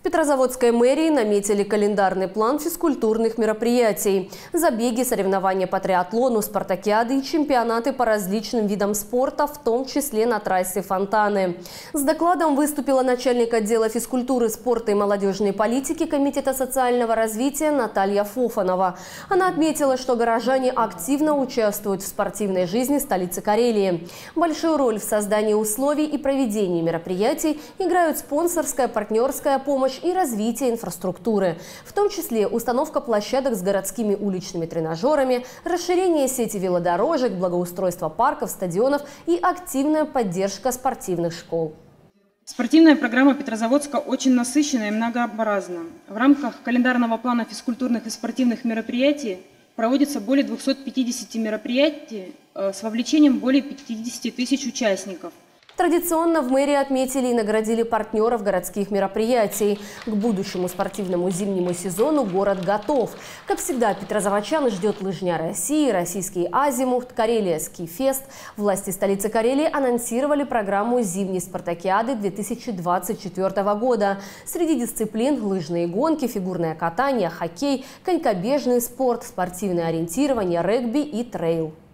Петрозаводской мэрии наметили календарный план физкультурных мероприятий. Забеги, соревнования по триатлону, спартакиады и чемпионаты по различным видам спорта, в том числе на трассе Фонтаны. С докладом выступила начальник отдела физкультуры, спорта и молодежной политики Комитета социального развития Наталья Фофанова. Она отметила, что горожане активно участвуют в спортивной жизни столицы Карелии. Большую роль в создании условий и проведении мероприятий играют спонсорская, партнерская помощь и развитие инфраструктуры, в том числе установка площадок с городскими уличными тренажерами, расширение сети велодорожек, благоустройство парков, стадионов и активная поддержка спортивных школ. Спортивная программа Петрозаводска очень насыщенная и многообразна. В рамках календарного плана физкультурных и спортивных мероприятий проводится более 250 мероприятий с вовлечением более 50 тысяч участников. Традиционно в мэрии отметили и наградили партнеров городских мероприятий. К будущему спортивному зимнему сезону город готов. Как всегда, петрозаводчан ждет лыжня России, российский азимут, Карелия Ски-фест. Власти столицы Карелии анонсировали программу зимней спартакиады 2024 года. Среди дисциплин – лыжные гонки, фигурное катание, хоккей, конькобежный спорт, спортивное ориентирование, регби и трейл.